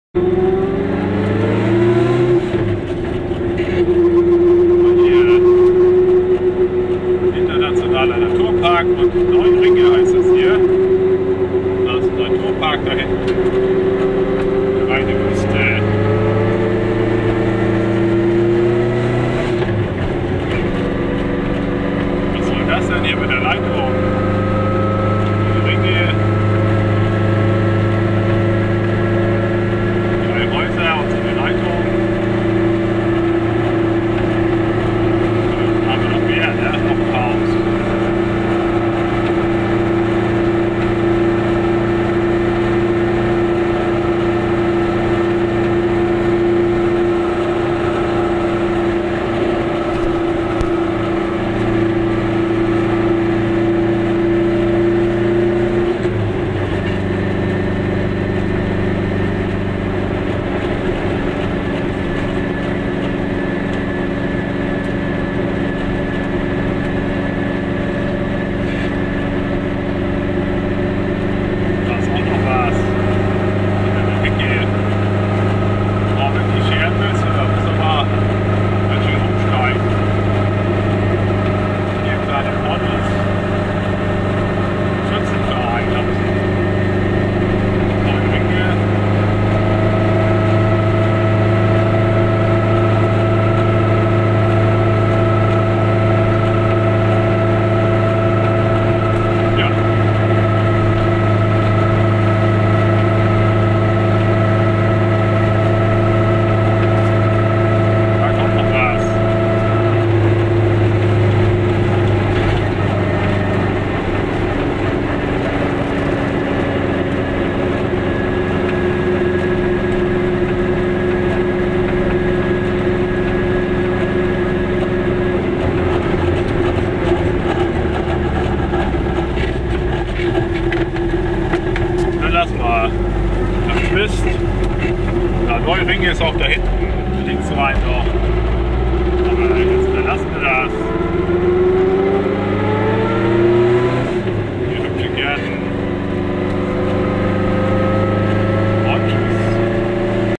Internationaler Naturpark und 9 Ringe heißt es hier. Da ist ein Naturpark da hinten. Reine Wüste. Was soll das denn hier mit der Leitung? Die Ringe. 3 Häuser und so eine Leitung. Da haben wir noch mehr, ne? Noch ein Haus. Neue Ringe ist auch da hinten, links rein noch. Aber jetzt verlassen wir das.